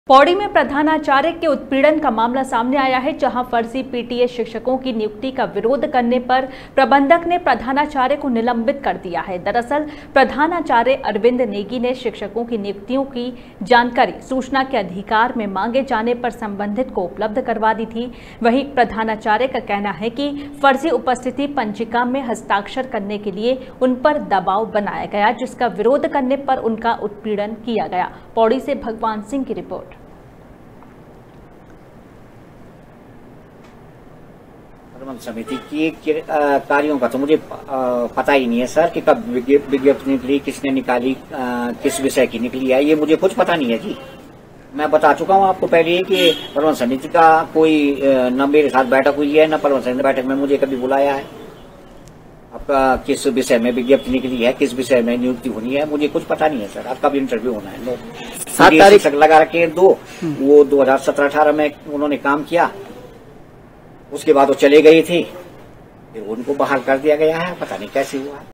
पौड़ी में प्रधानाचार्य के उत्पीड़न का मामला सामने आया है, जहां फर्जी पीटीए शिक्षकों की नियुक्ति का विरोध करने पर प्रबंधक ने प्रधानाचार्य को निलंबित कर दिया है। दरअसल प्रधानाचार्य अरविंद नेगी ने शिक्षकों की नियुक्तियों की जानकारी सूचना के अधिकार में मांगे जाने पर संबंधित को उपलब्ध करवा दी थी। वहीं प्रधानाचार्य का कहना है कि फर्जी उपस्थिति पंजिका में हस्ताक्षर करने के लिए उन पर दबाव बनाया गया, जिसका विरोध करने पर उनका उत्पीड़न किया गया। पौड़ी से भगवान सिंह की रिपोर्ट। समिति की कार्यों का तो मुझे पता ही नहीं है सर कि कब विज्ञप्ति निकली, किसने निकाली, किस विषय की निकली है, ये मुझे कुछ पता नहीं है जी। मैं बता चुका हूँ आपको पहले ही कि प्रबंध समिति का कोई न मेरे साथ बैठक हुई है, न प्रबंध समिति बैठक में मुझे कभी बुलाया है। आपका किस विषय में विज्ञप्ति निकली है, किस विषय में नियुक्ति होनी है, मुझे कुछ पता नहीं है सर। आपका भी इंटरव्यू होना है। 7 तारीख तक लगा रखे वो 2017-18 में उन्होंने काम किया, उसके बाद वो चले गई थी, फिर उनको बहाल कर दिया गया है। पता नहीं कैसे हुआ।